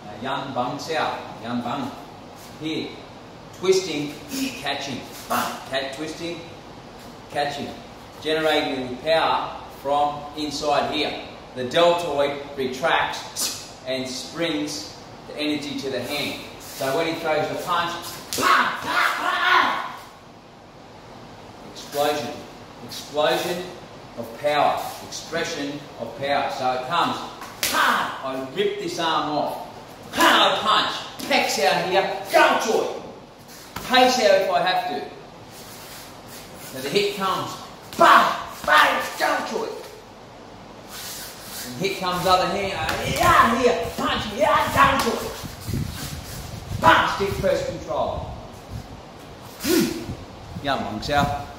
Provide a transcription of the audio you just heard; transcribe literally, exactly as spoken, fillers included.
Uh, yan bang xiao, yan bang. Here, twisting, catching. Cat twisting, catching. Generating the power from inside here. The deltoid retracts and springs the energy to the hand. So when he throws the punch, explosion, explosion of power, expression of power. So it comes, I rip this arm off, I punch, pecs out here, deltoid, pace out if I have to. So the hit comes, bah, bah, deltoid. And hit comes other hand, yeah, here, punch, yeah, deltoid. Bam, stick first control. Yan bang xiao.